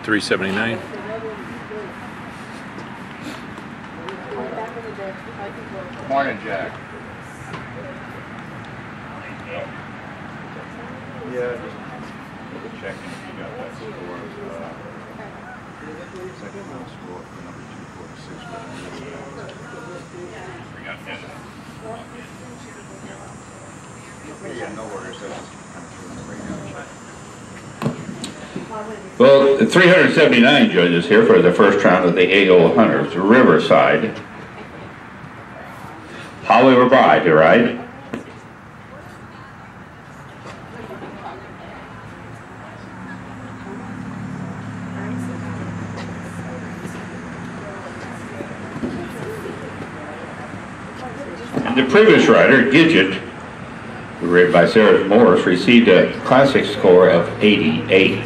$379. Morning, Jack. Yeah, just double checking if you got that score. Second round score for number 246. We got that. Yeah, no worries. That's just kind of the radio. Well, 379 joined us here for the first round of the AO Hunters, Riverside. Holly Labry to ride. And the previous rider, Gidget, ridden by Sarah Morris, received a classic score of 88.